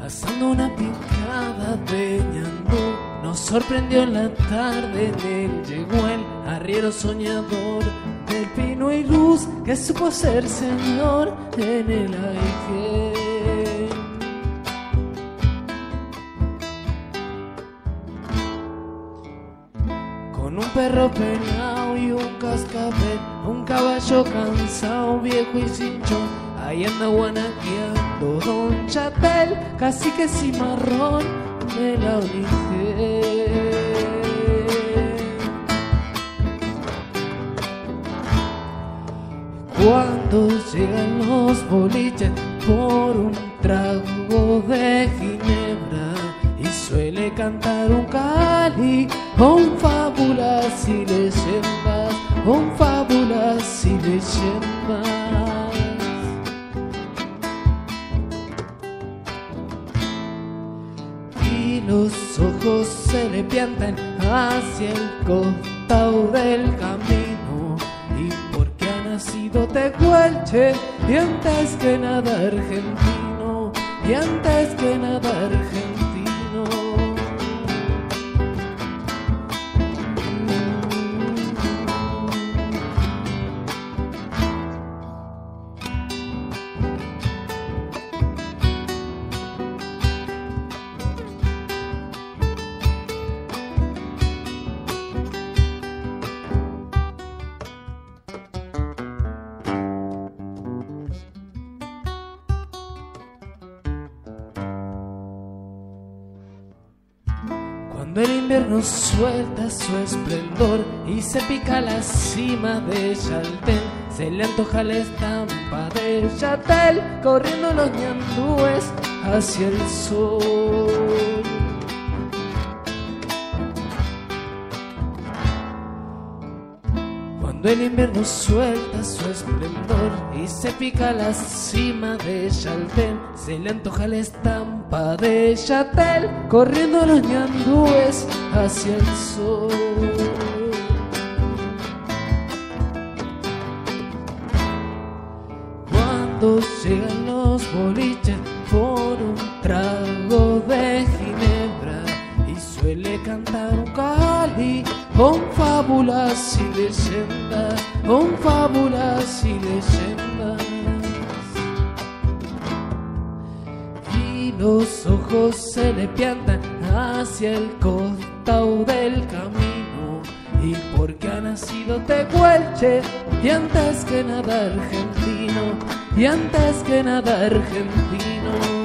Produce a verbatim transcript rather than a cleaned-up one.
Pasando una picada de ñandú, nos sorprendió en la tarde. En él llegó el arriero soñador del pino y luz, que supo ser señor en el aire. Con un perro penao y un cascabel, un caballo cansado, viejo y cinchón, ahí anda guanaqueando Don Chatel, cacique cimarrón de la Origel. Cuando llegan los boliches por un trago de ginebra, y suele cantar un cali con fábulas y leyendas, con fábulas y leyendas. Y los ojos se le piantan hacia el costado del camino, y porque ha nacido tehuelche, y antes que nada argentino, y antes que nada argentino. Cuando el invierno suelta su esplendor y se pica la cima de Chaltén, se le antoja la estampa de Chatel, corriendo los ñandúes hacia el sol. Cuando el invierno suelta su esplendor y se pica la cima de Chaltén, se le antoja la estampa de Chatel, corriendo los ñandúes hacia el sol. Cuando llegan los boliches por un trago de ginebra, y suele cantar un cali con fábulas y leyendas, con fábulas y leyendas. Y los ojos se le piantan hacia el costado del camino, y porque ha nacido tehuelche, y antes que nada argentino, y antes que nada argentino.